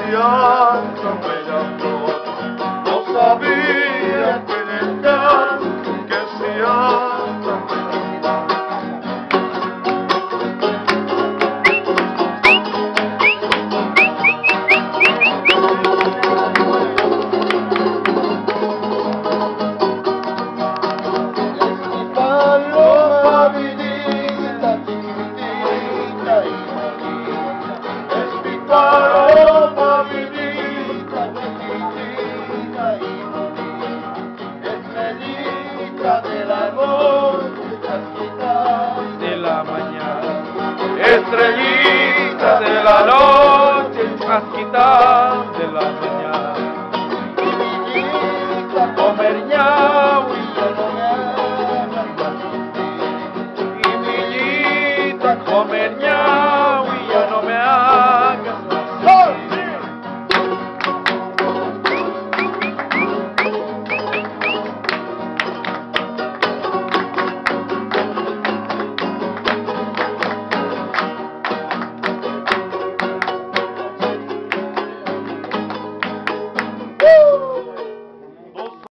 confianza bella flor, no sabía penetrar que sea tan felicidad. Paloma vidita, chiquitita y bonita, Es mi paloma vidita, chiquitita y bonita, estrellita de la noche, chasquita de la mañana, estrellita de la noche, chasquita de la mañana, y mi niñita comer ñau y yo no me hagas más sufrir. y mi niñita comer ñau.